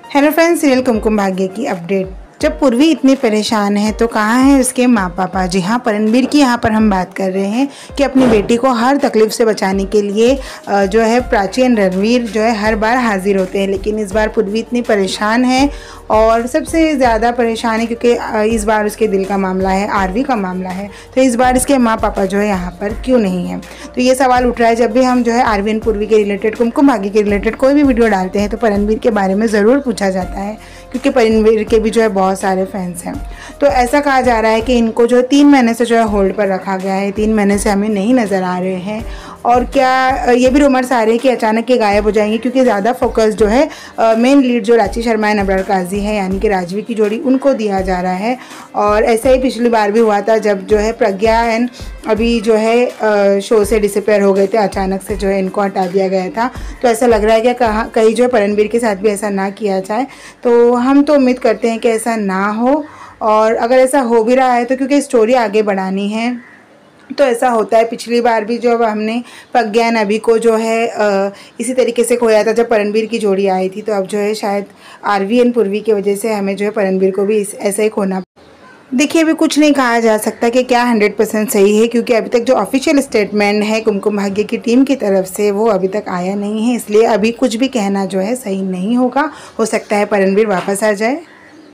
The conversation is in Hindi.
Hello friends, serial Kumkum Bhagya की अपडेट। जब पूर्वी इतनी परेशान है तो कहाँ हैं उसके माँ पापा। जी हाँ, रणबीर की यहाँ पर हम बात कर रहे हैं कि अपनी बेटी को हर तकलीफ से बचाने के लिए जो है प्राची एंड रणबीर जो है हर बार हाजिर होते हैं। लेकिन इस बार पूर्वी इतनी परेशान है और सबसे ज़्यादा परेशान है क्योंकि इस बार उसके दिल का मामला है, आरवी का मामला है। तो इस बार इसके माँ पापा जो है यहाँ पर क्यों नहीं है। तो ये सवाल उठ रहा है जब भी हम जो है आरवी एंड पूर्वी के रिलेटेड, कुमकुम भाग्य के रिलेटेड कोई भी वीडियो डालते हैं तो रणबीर के बारे में ज़रूर पूछा जाता है, क्योंकि रणबीर के भी जो है बहुत सारे फैंस हैं। तो ऐसा कहा जा रहा है कि इनको जो 3 महीने से जो है होल्ड पर रखा गया है, 3 महीने से हमें नहीं नज़र आ रहे हैं। और क्या ये भी रूमर्स आ रहे हैं कि अचानक ये गायब हो जाएंगे, क्योंकि ज़्यादा फोकस जो है मेन लीड जो रांची शर्मा एंड अबरार काजी है, यानी कि राजवी की जोड़ी, उनको दिया जा रहा है। और ऐसा ही पिछली बार भी हुआ था जब जो है प्रज्ञा एंड अभी जो है शो से डिसअपेयर हो गए थे, अचानक से जो है इनको हटा दिया गया था। तो ऐसा लग रहा है कि कहीं जो है रणबीर के साथ भी ऐसा ना किया जाए। तो हम तो उम्मीद करते हैं कि ऐसा ना हो, और अगर ऐसा हो भी रहा है तो क्योंकि स्टोरी आगे बढ़ानी है तो ऐसा होता है। पिछली बार भी जो हमने प्रज्ञा एंड अभी को जो है इसी तरीके से खोया था जब रणबीर की जोड़ी आई थी। तो अब जो है शायद आरवी एंड पूर्वी की वजह से हमें जो है रणबीर को भी ऐसा ही खोना। देखिए, अभी कुछ नहीं कहा जा सकता कि क्या 100% सही है, क्योंकि अभी तक जो ऑफिशियल स्टेटमेंट है कुमकुम भाग्य की टीम की तरफ से वो अभी तक आया नहीं है। इसलिए अभी कुछ भी कहना जो है सही नहीं होगा। हो सकता है रणबीर वापस आ जाए।